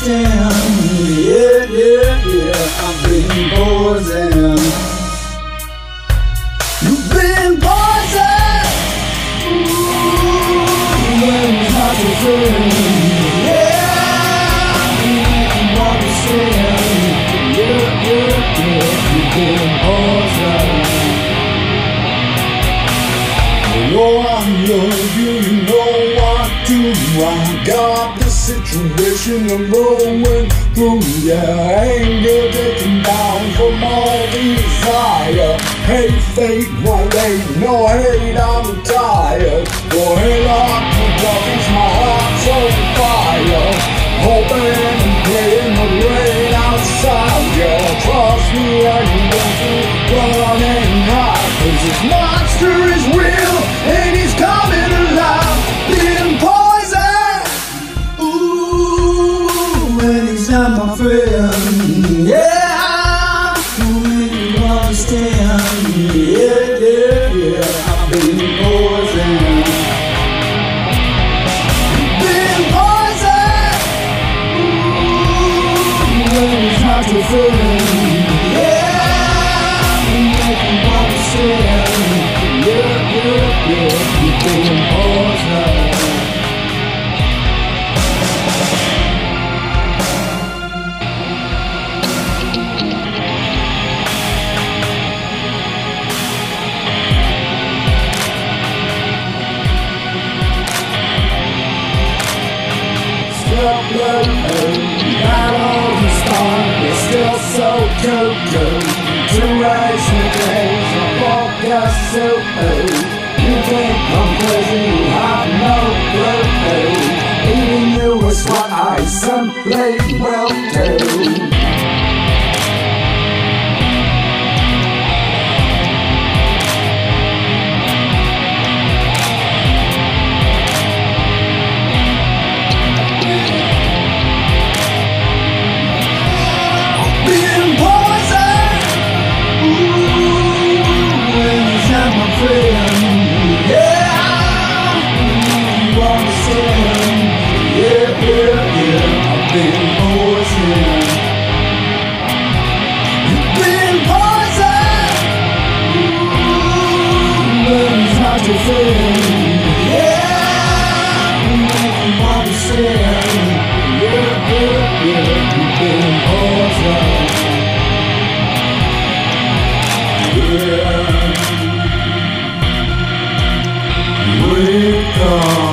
understand. Yeah, yeah, yeah, I've been poisoned. You've been poisoned. Ooh, when it's not your friend. Yeah, you understand. Yeah, yeah, yeah, you've been poisoned. Oh, I love you, you know I do. I got the situation I'm rolling through. Yeah, anger taking down from all desire. Hate, fate, won't wait, no hate, I'm tired. For hell, I'm darkness, my heart's on fire. Hoping and praying the rain outside. Yeah, trust me, I can go through running high. 'Cause this monster is real and he's coming alive. Been poisoned. Ooh, and he's not my friend. Yeah, you understand. Yeah, yeah, yeah, I've been poisoned. Been poisoned. Ooh, and he's not your friend. Battles and storm, you're still so cuckoo. Duration days, I focus so old. You think I'm crazy, you have no clue. Eating you is what I simply will do. Wake up.